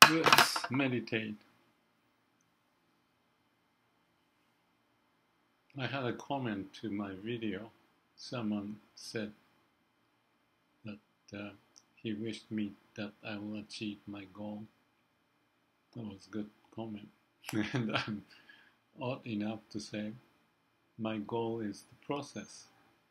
Let's meditate. I had a comment to my video. Someone said that he wished me that I will achieve my goal. That was a good comment. And I'm odd enough to say my goal is the process.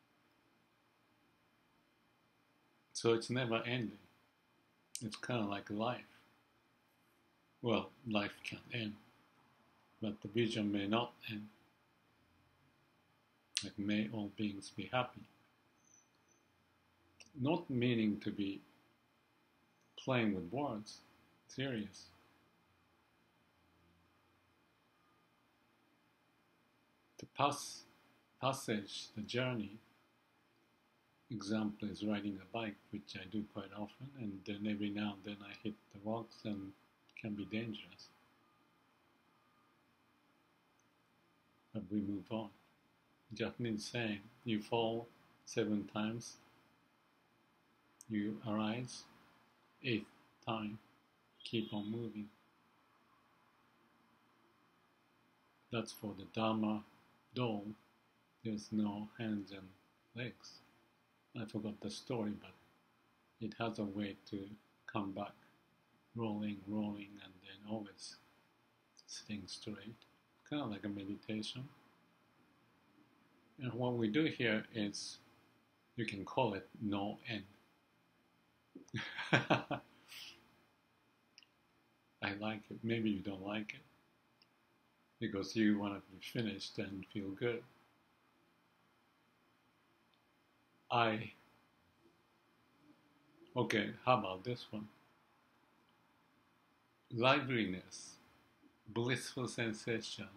So it's never ending. It's kind of like life. Well, life can end, but the vision may not end. Like, may all beings be happy. Not meaning to be playing with words, serious. The passage, the journey, example is riding a bike, which I do quite often, and then every now and then I hit the rocks and it can be dangerous. But we move on. Japanese saying, you fall 7 times, you arise 8th time, keep on moving. That's for the Dharma doll. There's no hands and legs. I forgot the story, but it has a way to come back, rolling, and then always sitting straight. Kind of like a meditation. And what we do here is, you can call it no end. I like it. Maybe you don't like it, because you want to be finished and feel good. Okay, how about this one? Liveliness, blissful sensation,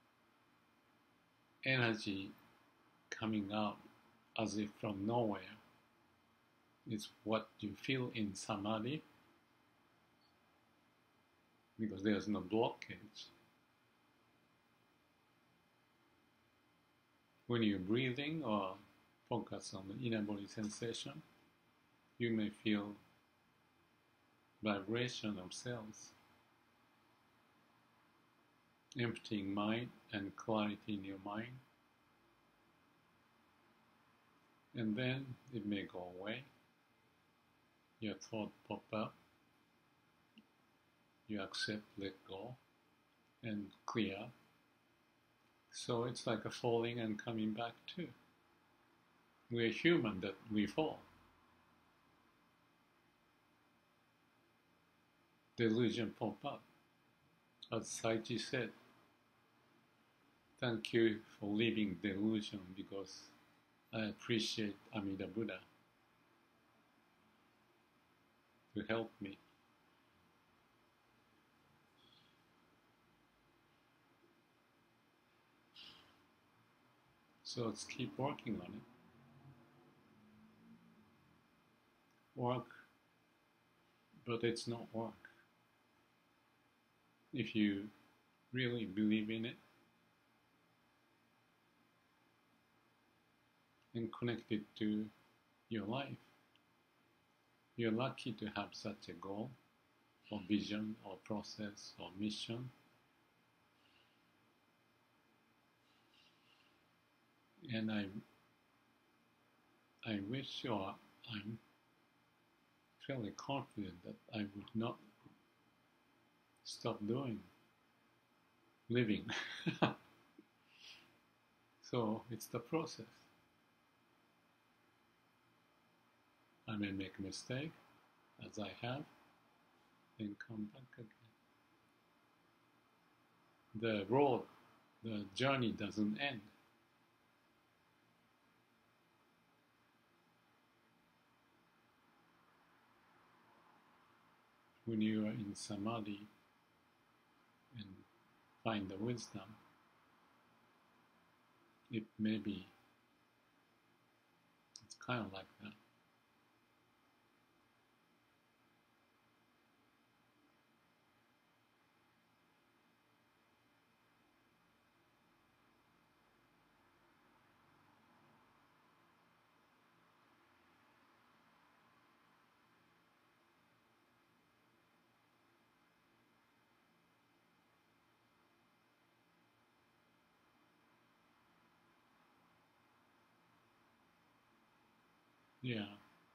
energy coming out as if from nowhere is what you feel in samadhi, because there's no blockage. When you're breathing or focus on the inner body sensation, you may feel vibration of cells, emptying mind and clarity in your mind. And then it may go away. Your thought pop up. You accept, let go, and clear. So it's like a falling and coming back too. We're human, that we fall. Delusion pop up. As Saichi said, thank you for leaving delusion, because I appreciate Amida Buddha to help me. So let's keep working on it. Work, but it's not work. If you really believe in it and connect it to your life, you're lucky to have such a goal or vision or process or mission. And I wish, or I'm fairly confident that I would not stop living. So it's the process. I may make a mistake, as I have, and come back again. The journey doesn't end. When you are in samadhi and find the wisdom, it's kind of like that. Yeah,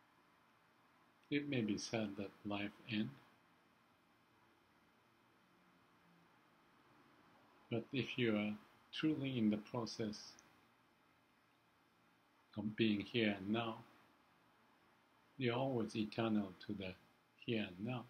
it may be sad that life ends, but if you are truly in the process of being here and now, you're always eternal to the here and now.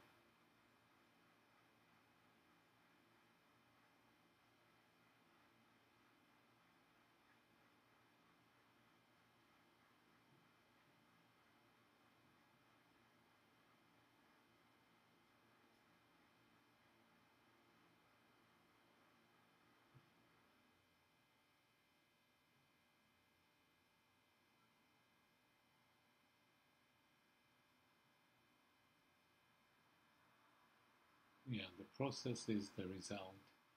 Yeah, the process is the result.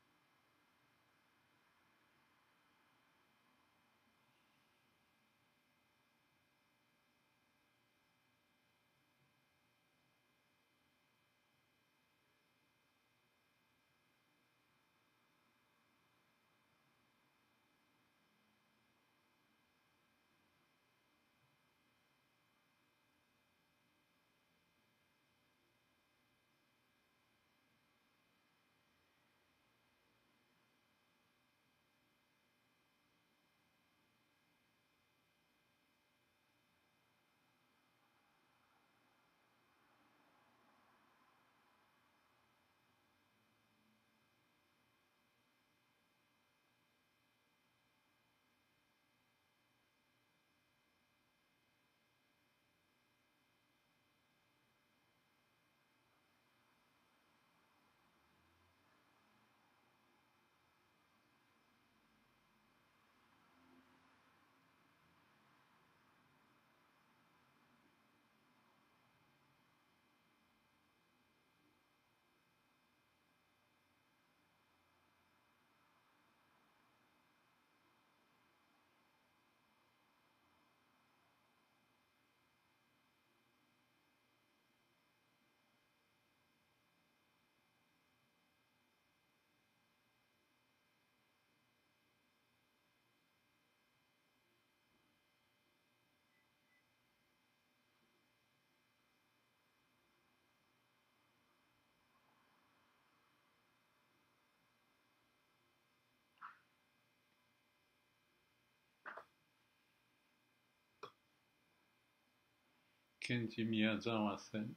Kenji Miyazawa said,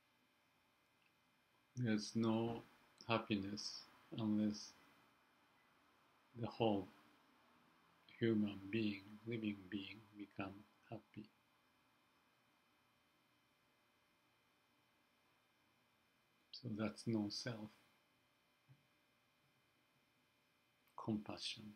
there's no happiness unless the whole human being, living being, become happy. So that's no self-compassion.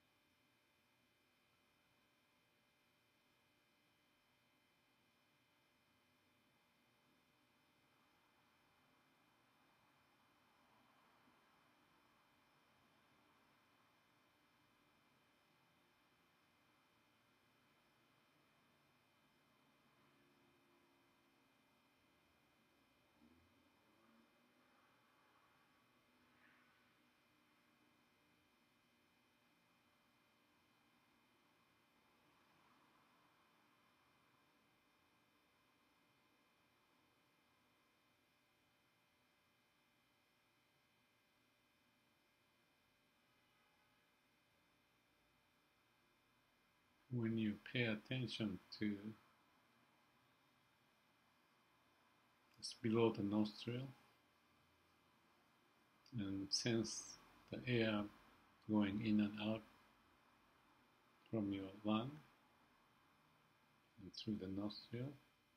When you pay attention to just below the nostril and sense the air going in and out from your lung and through the nostril,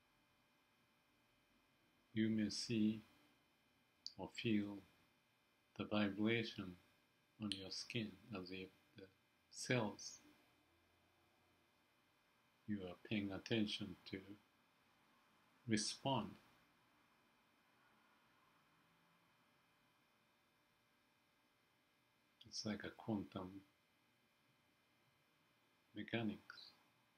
you may see or feel the vibration on your skin as if the cells you are paying attention to respond. It's like a quantum mechanics.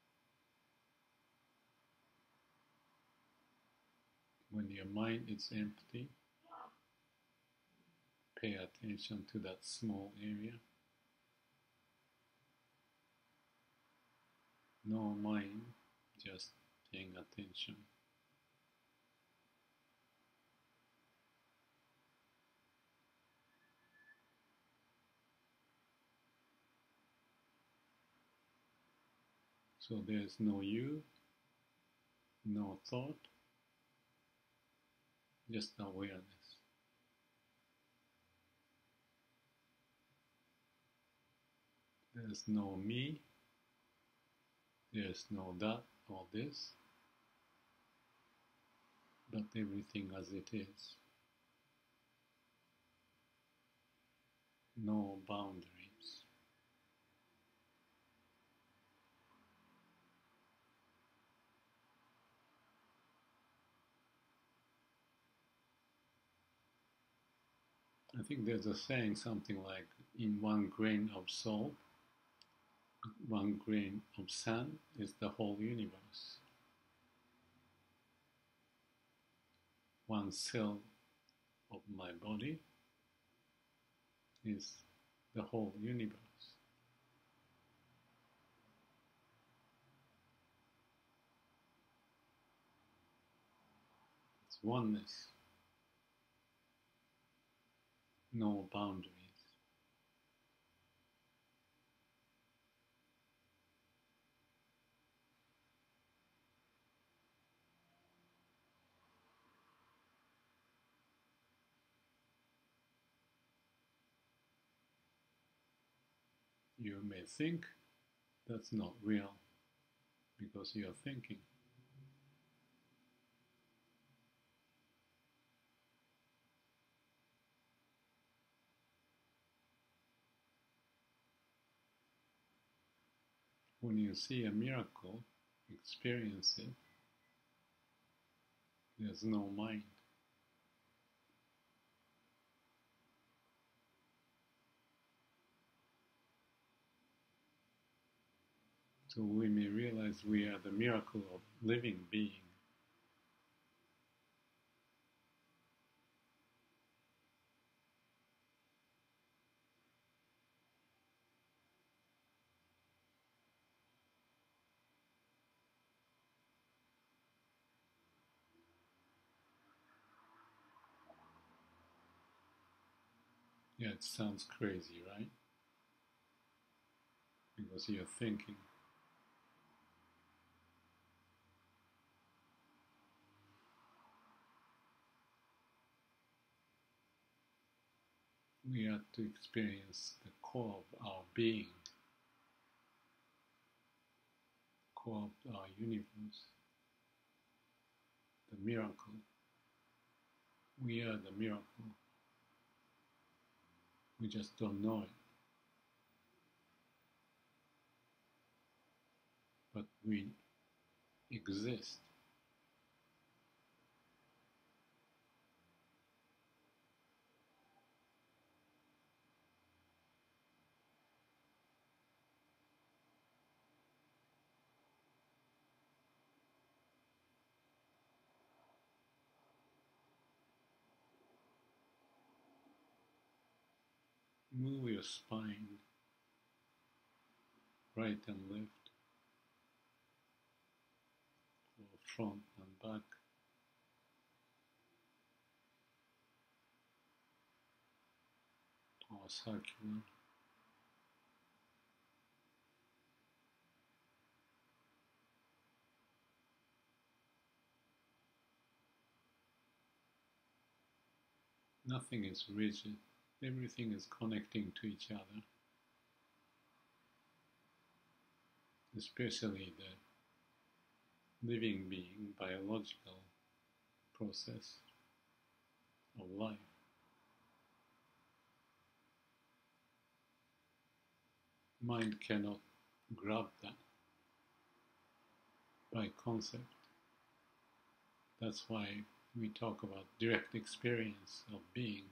When your mind is empty, pay attention to that small area. No mind, just paying attention. So there's no you, no thought, just awareness. There's no me, there's no that or this, but everything as it is. No boundaries. I think there's a saying something like, in one grain of salt, one grain of sand is the whole universe. One cell of my body is the whole universe. It's oneness, no boundaries. You may think that's not real because you're thinking. When you see a miracle, experience it, there's no mind. So we may realize we are the miracle of living being. Yeah, it sounds crazy, right? Because you're thinking. We have to experience the core of our being, core of our universe, the miracle. We are the miracle. We just don't know it. But we exist. Move your spine, right and left, or front and back. Or circular. Nothing is rigid. Everything is connecting to each other, especially the living being, biological process of life. Mind cannot grab that by concept. That's why we talk about direct experience of being.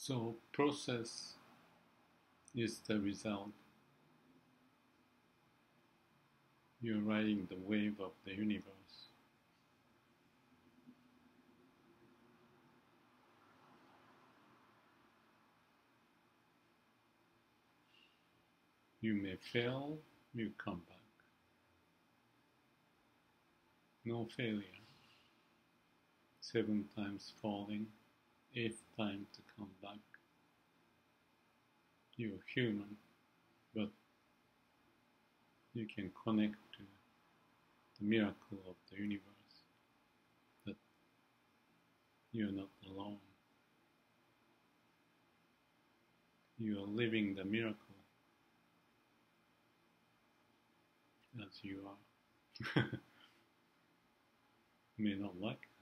So process is the result. You're riding the wave of the universe. You may fail, you come back. No failure. 7 times falling, 8th time to come back. You're human, but you can connect to the miracle of the universe, that you're not alone. You are living the miracle as you are. May not like that.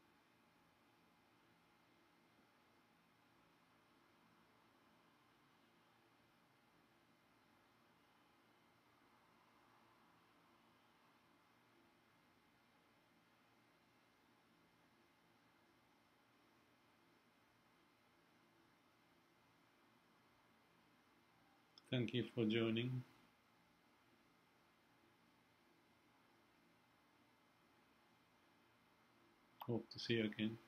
Thank you for joining. Hope to see you again.